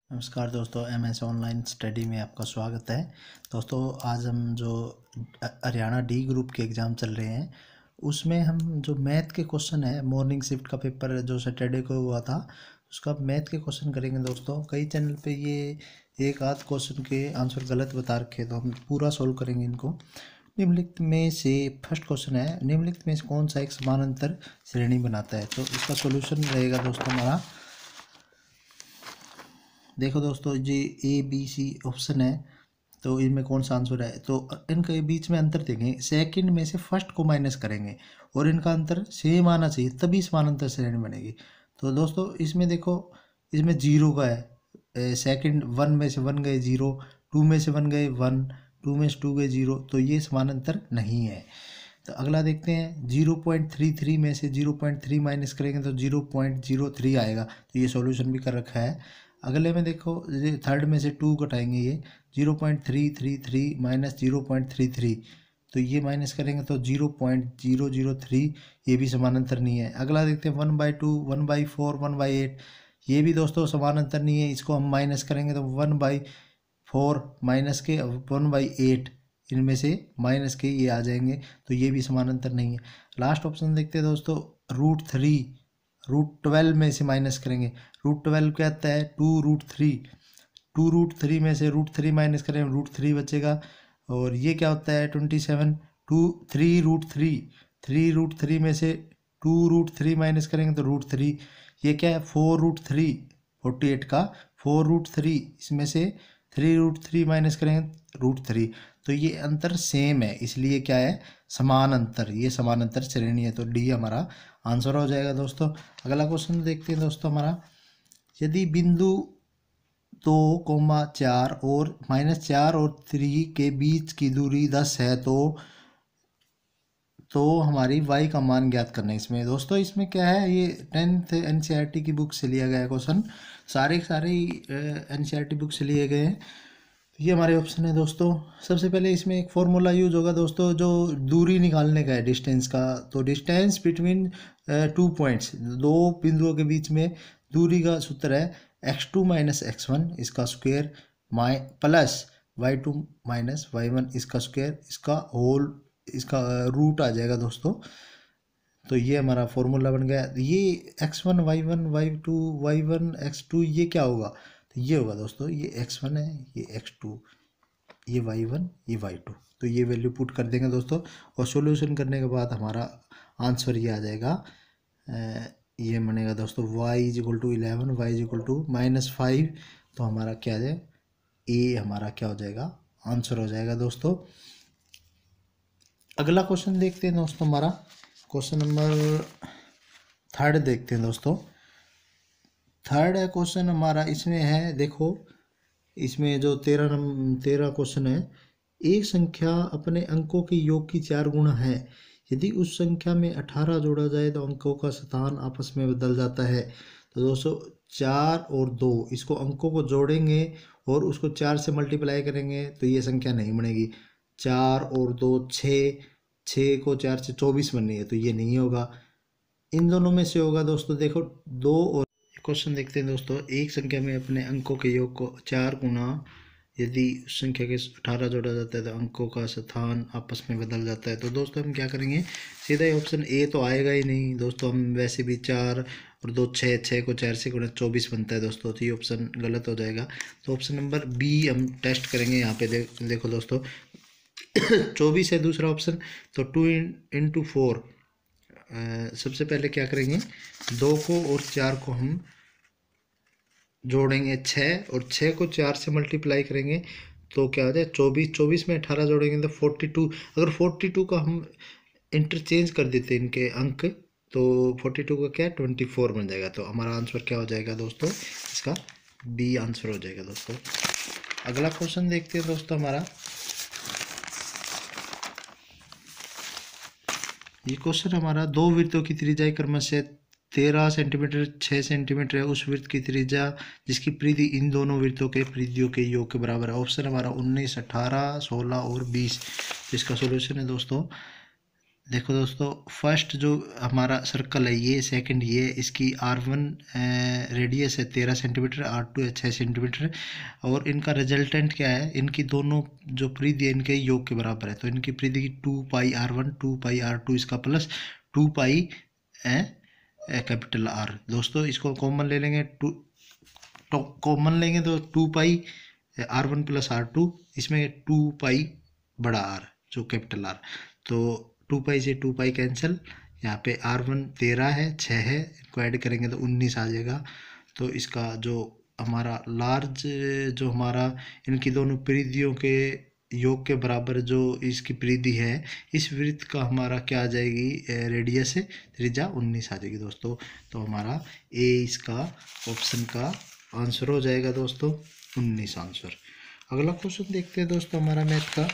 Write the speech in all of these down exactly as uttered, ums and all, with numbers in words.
नमस्कार दोस्तों, M S online study में आपका स्वागत है। दोस्तों आज हम जो हरियाणा डी ग्रुप के एग्ज़ाम चल रहे हैं उसमें हम जो मैथ के क्वेश्चन है, मॉर्निंग शिफ्ट का पेपर जो सैटरडे को हुआ था उसका मैथ के क्वेश्चन करेंगे। दोस्तों कई चैनल पे ये एक आध क्वेश्चन के आंसर गलत बता रखे, तो हम पूरा सोल्व करेंगे इनको। निम्नलिखित में से फर्स्ट क्वेश्चन है, निम्नलिखित में से कौन सा एक समानांतर श्रेणी बनाता है? तो इसका सोल्यूशन रहेगा दोस्तों हमारा, देखो दोस्तों जी ए बी सी ऑप्शन है, तो इनमें कौन सा आंसर है? तो इनके बीच में अंतर देखेंगे, सेकंड में से फर्स्ट को माइनस करेंगे और इनका अंतर सेम आना चाहिए तभी समानांतर श्रेणी बनेगी। तो दोस्तों इसमें देखो, इसमें जीरो का है, सेकंड वन में से वन गए जीरो, टू में से वन गए वन, टू में से टू गए जीरो, तो ये समानांतर नहीं है। तो अगला देखते हैं, जीरो पॉइंट थ्री थ्री में से जीरो पॉइंट थ्री माइनस करेंगे तो जीरो पॉइंट जीरो थ्री आएगा, तो ये सॉल्यूशन भी कर रखा है। अगले में देखो, थर्ड में से टू घटाएंगे, ये zero point three three three minus zero point three three, तो ये माइनस करेंगे तो zero point zero zero three, ये भी समानांतर नहीं है। अगला देखते हैं, one by two, one by four, one by eight, ये भी दोस्तों समानांतर नहीं है। इसको हम माइनस करेंगे तो वन बाई फोर माइनस के वन बाई एट, इनमें से माइनस के ये आ जाएंगे, तो ये भी समानांतर नहीं है। लास्ट ऑप्शन देखते हैं दोस्तों, रूट थ्री, रूट ट्वेल्व में से माइनस करेंगे, रूट ट्वेल्व क्या आता है? Two root three, two root three में से रूट थ्री माइनस करें रूट थ्री बचेगा, और ये क्या होता है? Twenty seven, two three root three, three root three में से टू रूट थ्री माइनस करेंगे तो रूट थ्री, ये क्या है? Four root three, forty eight का फोर रूट थ्री, इसमें से थ्री रूट थ्री माइनस करेंगे रूट थ्री, तो ये अंतर सेम है, इसलिए क्या है? समान अंतर, ये समानांतर श्रेणी है, तो डी हमारा आंसर हो जाएगा दोस्तों। अगला क्वेश्चन देखते हैं दोस्तों हमारा, यदि बिंदु दो कोमा चार और माइनस चार और थ्री के बीच की दूरी दस है तो तो हमारी y का मान ज्ञात करना है। इसमें दोस्तों इसमें क्या है, ये tenth N C E R T की बुक से लिया गया है क्वेश्चन, सारे सारे N C E R T book से लिए गए हैं। ये हमारे ऑप्शन है दोस्तों। सबसे पहले इसमें एक फॉर्मूला यूज होगा दोस्तों, जो दूरी निकालने का है डिस्टेंस का, तो डिस्टेंस बिटवीन टू पॉइंट्स, दो बिंदुओं के बीच में दूरी का सूत्र है X two minus X one इसका square my plus Y two minus Y one इसका स्क्वायर, इसका होल, इसका रूट आ जाएगा दोस्तों। तो ये हमारा फॉर्मूला बन गया। ये X one Y one Y two Y one X two, ये क्या होगा? तो ये होगा दोस्तों, ये एक्स वन है, ये एक्स टू, ये वाई वन, ये वाई टू, तो ये वैल्यू पुट कर देंगे दोस्तों, और सॉल्यूशन करने के बाद हमारा आंसर ये आ जाएगा, ये बनेगा दोस्तों Y is equal to eleven, Y is equal to minus five, तो हमारा क्या आ जाए? ए हमारा क्या हो जाएगा? आंसर हो जाएगा दोस्तों। अगला क्वेश्चन देखते हैं दोस्तों, हमारा क्वेश्चन नंबर थर्ड देखते हैं दोस्तों। थर्ड है क्वेश्चन हमारा, इसमें है देखो, इसमें जो तेरह नंबर तेरह क्वेश्चन है, एक संख्या अपने अंकों के योग की चार गुणा है, यदि उस संख्या में अठारह जोड़ा जाए तो अंकों का स्थान आपस में बदल जाता है। तो दोस्तों चार और दो, इसको अंकों को जोड़ेंगे और उसको चार से मल्टीप्लाई करेंगे तो ये संख्या नहीं बनेगी। चार और दो छः, छः को चार से चौबीस बननी है, तो ये नहीं होगा। इन दोनों में से होगा दोस्तों, देखो दो और क्वेश्चन देखते हैं दोस्तों, एक संख्या में अपने अंकों के योग को चार गुना, यदि उस संख्या के अठारह जोड़ा जाता है तो अंकों का स्थान आपस में बदल जाता है। तो दोस्तों हम क्या करेंगे, सीधा ही ऑप्शन ए तो आएगा ही नहीं दोस्तों, हम वैसे भी चार और दो छः, छः को चार से गुणा चौबीस बनता है दोस्तों, तो ये ऑप्शन गलत हो जाएगा। तो ऑप्शन नंबर बी हम टेस्ट करेंगे यहाँ पे। दे, देखो दोस्तों चौबीस है दूसरा ऑप्शन, तो टू इन इंटू फोर, सबसे पहले क्या करेंगे, दो को और चार को हम जोड़ेंगे छः, और छः को चार से मल्टीप्लाई करेंगे तो क्या हो जाए चौबीस, चौबीस में अठारह जोड़ेंगे तो फोर्टी टू, अगर फोर्टी टू का हम इंटरचेंज कर देते हैं इनके अंक, तो फोर्टी टू का क्या है ट्वेंटी फोर बन जाएगा। तो हमारा आंसर क्या हो जाएगा दोस्तों, इसका बी आंसर हो जाएगा दोस्तों। अगला क्वेश्चन देखते हैं दोस्तों हमारा, ये क्वेश्चन हमारा, दो वृत्तों की त्रिज्या क्रमशः तेरह सेंटीमीटर छः सेंटीमीटर है, उस वृत्त की त्रिज्या जिसकी परिधि इन दोनों वृत्तों के परिधियों के योग के बराबर है। ऑप्शन हमारा उन्नीस, अठारह, सोलह और बीस। इसका सॉल्यूशन है दोस्तों, देखो दोस्तों, फर्स्ट जो हमारा सर्कल है ये, सेकंड ये, इसकी आर वन रेडियस है तेरह सेंटीमीटर, आर टू है छः सेंटीमीटर, और इनका रिजल्टेंट क्या है, इनकी दोनों जो परिधि है इनके योग के बराबर है। तो इनकी परिधि की two pi R one two pi R two इसका plus two pi capital R. दोस्तों इसको कॉमन ले लेंगे, टू तो कॉमन लेंगे तो two pi R one plus R two, इसमें टू पाई बड़ा आर जो कैपिटल आर, तो टू पाई से टू पाई कैंसिल, यहाँ पे आर वन तेरह है, छः है, इनको ऐड करेंगे तो उन्नीस आ जाएगा। तो इसका जो हमारा लार्ज जो हमारा इनकी दोनों परिधियों के योग के बराबर जो इसकी परिधि है, इस वृत्त का हमारा क्या आ जाएगी, रेडियस है त्रिज्या उन्नीस आ जाएगी दोस्तों। तो हमारा ए इसका ऑप्शन का आंसर हो जाएगा दोस्तों, उन्नीस आंसर। अगला क्वेश्चन देखते हैं दोस्तों हमारा मैथ का।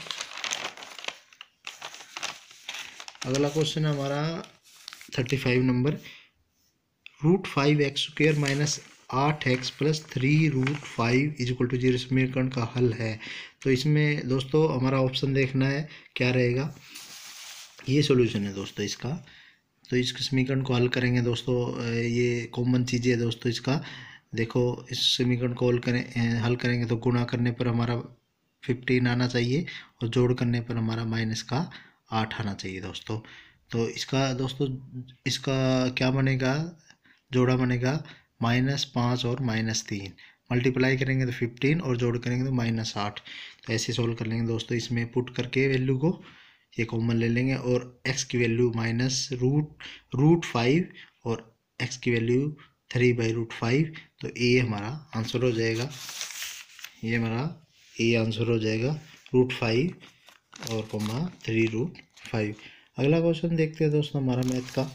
अगला क्वेश्चन हमारा thirty five number, root five X square minus आठ X plus three root five is equal to zero समीकरण का हल है। तो इसमें दोस्तों हमारा ऑप्शन देखना है क्या रहेगा, ये सॉल्यूशन है दोस्तों इसका। तो इस समीकरण को हल करेंगे दोस्तों, ये कॉमन चीज़ें है दोस्तों इसका। देखो इस समीकरण को हल करें हल करेंगे तो गुणा करने पर हमारा फिफ्टीन आना चाहिए और जोड़ करने पर हमारा माइनस का आठ आना चाहिए दोस्तों। तो इसका दोस्तों इसका क्या बनेगा, जोड़ा बनेगा माइनस पाँच और माइनस तीन, मल्टीप्लाई करेंगे तो फिफ्टीन और जोड़ करेंगे तो माइनस आठ। तो ऐसे सोल्व कर लेंगे दोस्तों, इसमें पुट करके वैल्यू को ये कॉमन ले लेंगे और x की value minus root root five और x की value three by root five. तो ए हमारा आंसर हो जाएगा, ये हमारा ए आंसर हो जाएगा रूट फाइव और कोमा थ्री रूट फाइव। अगला क्वेश्चन देखते हैं दोस्तों हमारा मैथ का।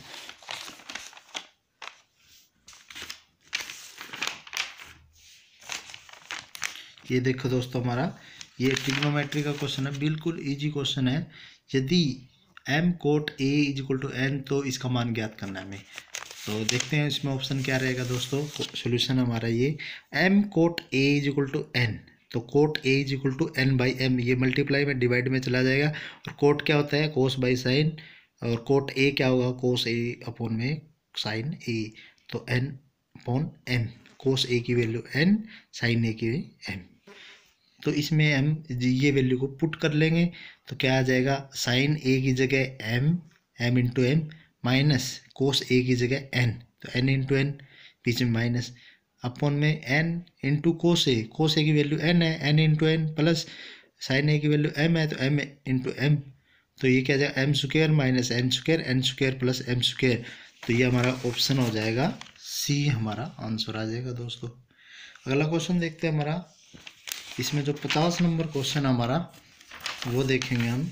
ये देखो दोस्तों हमारा ये ट्रिग्नोमेट्री का क्वेश्चन है, बिल्कुल इजी क्वेश्चन है। यदि m cot a is equal to n तो इसका मान ज्ञात करना है हमें। तो देखते हैं इसमें ऑप्शन क्या रहेगा दोस्तों। सॉल्यूशन हमारा ये m cot a is equal to n, तो cot a is equal to n by M, ये मल्टीप्लाई में डिवाइड में चला जाएगा। और कोट क्या होता है, कोस बाई साइन, और कोट a क्या होगा, कोस a अपॉन में साइन a, तो n upon m, cos a की वैल्यू n, साइन a की m। तो इसमें हम ये वैल्यू को पुट कर लेंगे तो क्या आ जाएगा, साइन ए की जगह m, m into M, minus cos A की जगह n, तो n इंटू एन, बीच में माइनस, अपॉन में n into cos A, cos A की वैल्यू n है, n into N, plus sine A की वैल्यू m है तो m इंटू एम। तो ये क्या जाएगा, M square minus N square, N square plus M square. तो ये हमारा ऑप्शन हो जाएगा सी, हमारा आंसर आ जाएगा दोस्तों। अगला क्वेश्चन देखते हैं हमारा, इसमें जो पचास नंबर क्वेश्चन हमारा वो देखेंगे हम।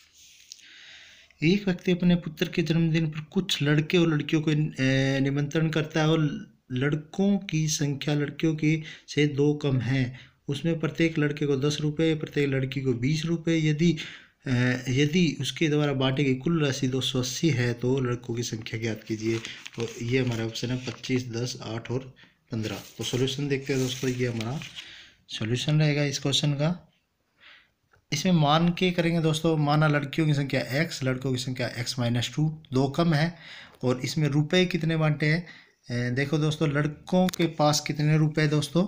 एक व्यक्ति अपने पुत्र के जन्मदिन पर कुछ लड़के और लड़कियों को निमंत्रण करता है और लड़कों की संख्या लड़कियों की से दो कम है। उसमें प्रत्येक लड़के को दस रुपये, प्रत्येक लड़की को बीस रुपये। यदि यदि उसके द्वारा बांटी गई कुल राशि दो सौ अस्सी है तो लड़कों की संख्या ज्ञात कीजिए। तो ये हमारा ऑप्शन है पच्चीस, दस, आठ और पंद्रह। तो सॉल्यूशन देखते हैं दोस्तों, ये हमारा सॉल्यूशन रहेगा इस क्वेश्चन का। इसमें मान के करेंगे दोस्तों, माना लड़कियों की संख्या x, लड़कों की संख्या x माइनस टू, दो कम है, और इसमें रुपए कितने बांटे हैं। देखो दोस्तों, लड़कों के पास कितने रुपए दोस्तों,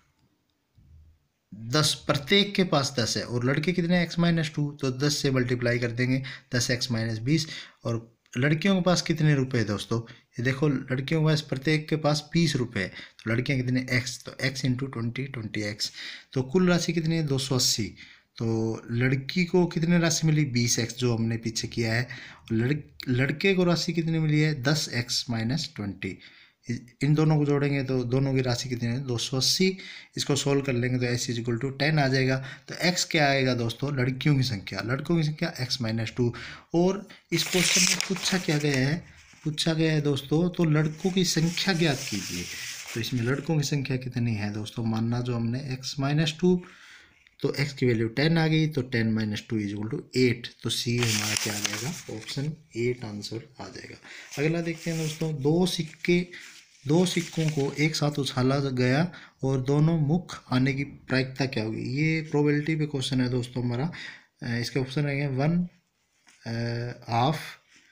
दस, प्रत्येक के पास दस है, और लड़के कितने x माइनस टू, तो दस से मल्टीप्लाई कर देंगे, दस एक्स माइनस बीस। और लड़कियों के पास कितने रुपए है दोस्तों, ये देखो लड़कियों के पास प्रत्येक के पास बीस रुपये है, तो लड़कियां कितने x, तो x into twenty, twenty X. तो कुल राशि कितनी है, दो सौ अस्सी। तो लड़की को कितनी राशि मिली, बीस एक्स, जो हमने पीछे किया है। लड़ लड़के को राशि कितनी मिली है, दस एक्स माइनस ट्वेंटी। इन दोनों को जोड़ेंगे तो दोनों की राशि कितनी है, दो सौ अस्सी। इसको सोल्व कर लेंगे तो x is equal to ten आ जाएगा। तो x क्या आएगा दोस्तों, लड़कियों की संख्या, लड़कों की संख्या x माइनस टू। और इस क्वेश्चन में पूछा क्या गया है, पूछा गया है दोस्तों, तो लड़कों की संख्या ज्ञात कीजिए। तो इसमें लड़कों की संख्या कितनी है दोस्तों, मानना जो हमने x माइनस टू, तो x की वैल्यू टेन आ गई, तो ten minus two is equal to eight. तो सी हमारा क्या आ जाएगा, ऑप्शन एट आंसर आ जाएगा। अगला देखते हैं दोस्तों, दो सिक्के दो सिक्कों को एक साथ उछाला गया और दोनों मुख आने की प्रायिकता क्या होगी। ये प्रोबेबिलिटी पे क्वेश्चन है दोस्तों हमारा। इसके ऑप्शन रहेंगे one half,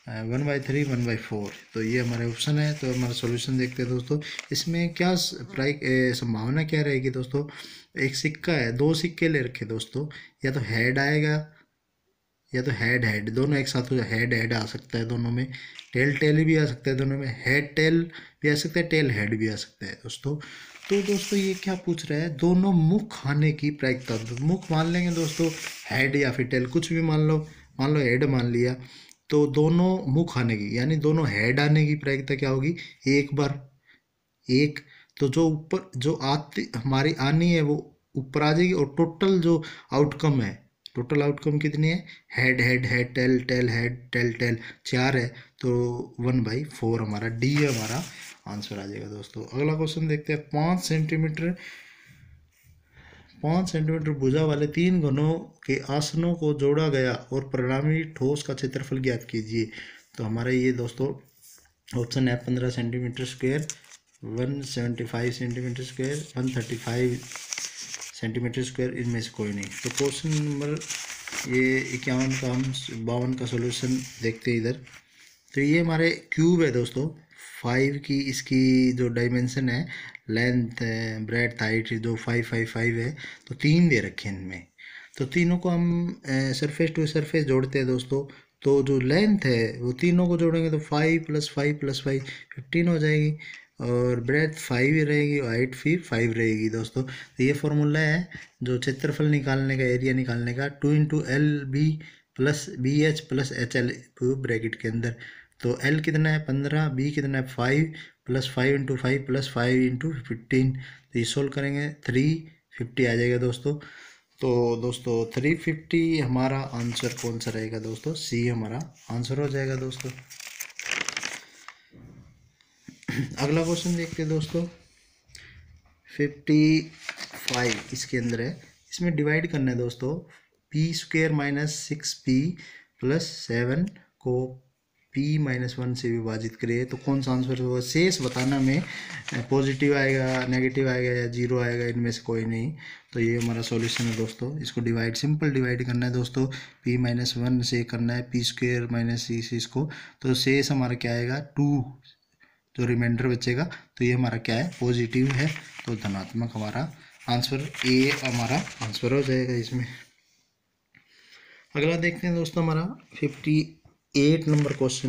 one by three one by four. तो ये हमारे ऑप्शन है। तो हमारा सॉल्यूशन देखते हैं दोस्तों, इसमें क्या प्राइस संभावना क्या रहेगी दोस्तों। एक सिक्का है, दो सिक्के ले रखे दोस्तों, या तो हेड आएगा या तो हेड हेड, दोनों एक साथ हो जाए, हेड हेड आ सकता है दोनों में, टेल टेल भी आ सकता है दोनों में, हेड टेल भी आ सकता है, टेल हेड भी आ सकता है दोस्तों। तो दोस्तों ये क्या पूछ रहा है, दोनों मुख आने की प्रायिकता। तो मुख मान लेंगे दोस्तों, हेड या फिर टेल कुछ भी मान लो, मान लो हेड मान लिया, तो दोनों मुख आने की यानी दोनों हेड आने की प्रायिकता क्या होगी, एक बार एक। तो जो ऊपर जो आती हमारी आनी है वो ऊपर आ जाएगी, और टोटल जो आउटकम है, टोटल आउटकम कितनी है, head head head tail tail head tail tail, चार है, तो वन बाई फोर हमारा डी है, हमारा आंसर आ जाएगा दोस्तों। अगला क्वेश्चन देखते हैं, पाँच सेंटीमीटर पाँच सेंटीमीटर भुजा वाले तीन घनों के आसनों को जोड़ा गया और परिणामी ठोस का क्षेत्रफल ज्ञात कीजिए। तो हमारा ये दोस्तों ऑप्शन है पंद्रह centimetre square, one seventy five centimetre square, one thirty five centimetre square, इनमें से कोई नहीं। तो क्वेश्चन नंबर ये इक्यावन का हम बावन का सॉल्यूशन देखते हैं इधर। तो ये हमारे क्यूब है दोस्तों, फाइव की इसकी जो डायमेंशन है, लेंथ ब्रेड्थ हाइट जो फाइव फाइव फाइव है, तो तीन दे रखे हैं इनमें। तो तीनों को हम सरफेस टू सरफेस जोड़ते हैं दोस्तों। तो जो लेंथ है वो तीनों को जोड़ेंगे तो five plus five plus five fifteen हो जाएगी, और ब्रेड्थ फाइव ही रहेगी और हाइट फिर फाइव रहेगी दोस्तों। तो ये फॉर्मूला है जो क्षेत्रफल निकालने का, एरिया निकालने का, two into L B plus B H plus H L bracket के अंदर। तो एल कितना है पंद्रह, बी कितना है five, plus five into five plus five into fifteen. तो ये सोल्व करेंगे थ्री फिफ्टी आ जाएगा दोस्तों। तो दोस्तों थ्री फिफ्टी हमारा आंसर कौन सा रहेगा दोस्तों, सी हमारा आंसर हो जाएगा दोस्तों। अगला क्वेश्चन देखते हैं दोस्तों, फिफ्टी फाइव इसके अंदर है, इसमें डिवाइड करना है दोस्तों, P square minus six P plus seven को पी माइनस वन से विभाजित करिए। तो कौन सा आंसर होगा, शेष बताना में पॉजिटिव आएगा, नेगेटिव आएगा या जीरो आएगा, इनमें से कोई नहीं। तो ये हमारा सॉल्यूशन है दोस्तों। इसको डिवाइड सिंपल डिवाइड करना है दोस्तों, पी माइनस वन से करना है, पी स्क्वेयर माइनस सिक्स इसको, तो शेष हमारा क्या आएगा टू, जो रिमाइंडर बचेगा। तो ये हमारा क्या है, पॉजिटिव है, तो धनात्मक हमारा आंसर ए हमारा आंसर हो जाएगा इसमें। अगला देखते हैं दोस्तों हमारा फिफ्टी एट नंबर क्वेश्चन,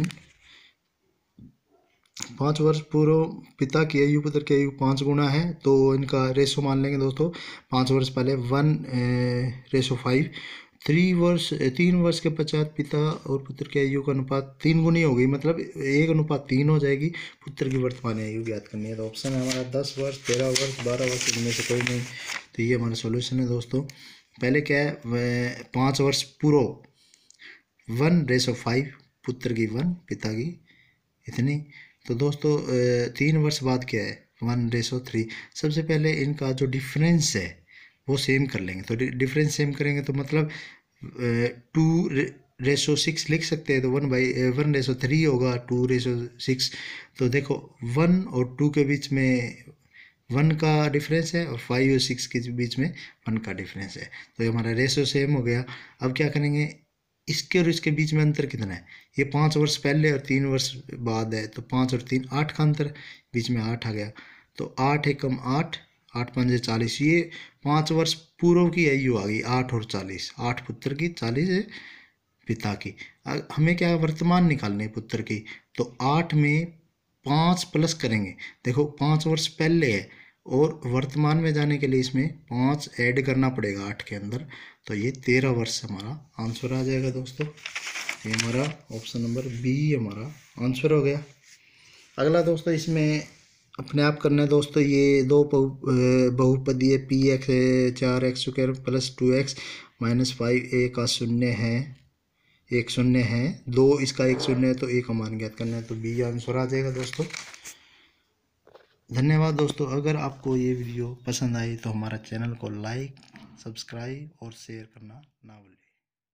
पाँच वर्ष पूर्व पिता की आयु पुत्र की आयु पाँच गुना है, तो इनका रेशो मान लेंगे दोस्तों। पाँच वर्ष पहले वन रेशो फाइव, थ्री वर्ष तीन वर्ष के पश्चात पिता और पुत्र की आयु का अनुपात तीन गुनी हो गई, मतलब एक अनुपात तीन हो जाएगी, पुत्र की वर्तमान आयु ज्ञात करनी है। तो ऑप्शन है हमारा दस वर्ष, तेरह वर्ष, बारह वर्ष, इनमें से कोई नहीं। तो ये हमारा सोल्यूशन है दोस्तों। पहले क्या है, पाँच वर्ष पूर्व वन रेसो फाइव, पुत्र की वन, पिता की इतनी। तो दोस्तों तीन वर्ष बाद क्या है, वन रेसो थ्री। सबसे पहले इनका जो डिफरेंस है वो सेम कर लेंगे। तो डिफरेंस सेम करेंगे तो मतलब टू रेसो सिक्स लिख सकते हैं, तो one by one ratio three होगा, टू रेसो सिक्स। तो देखो वन और टू के बीच में वन का डिफरेंस है, और फाइव और सिक्स के बीच में वन का डिफरेंस है। तो ये हमारा रेसो सेम हो गया। अब क्या करेंगे, इसके और इसके बीच में अंतर कितना है, ये पाँच वर्ष पहले और तीन वर्ष बाद है, तो पाँच और तीन आठ का अंतर, बीच में आठ आ गया। तो आठ एक कम आठ, आठ पंजे चालीस, ये पाँच वर्ष पूर्व की आयु आ गई, आठ और चालीस, आठ पुत्र की, चालीस है पिता की। हमें क्या वर्तमान निकालनी है पुत्र की, तो आठ में पाँच प्लस करेंगे, देखो पाँच वर्ष पहले है और वर्तमान में जाने के लिए इसमें पाँच ऐड करना पड़ेगा आठ के अंदर, तो ये तेरह वर्ष हमारा आंसर आ जाएगा दोस्तों। ये हमारा ऑप्शन नंबर बी हमारा आंसर हो गया। अगला दोस्तों इसमें अपने आप करना है दोस्तों, ये दो बहुपदी है, पी एक्स चार X square plus two X minus five, A का शून्य है, एक शून्य है, दो इसका एक शून्य है, तो एक का मान ज्ञात करना है, तो बी आंसर आ जाएगा दोस्तों। धन्यवाद दोस्तों। अगर आपको ये वीडियो पसंद आई तो हमारा चैनल को लाइक, सब्सक्राइब और शेयर करना ना भूलें।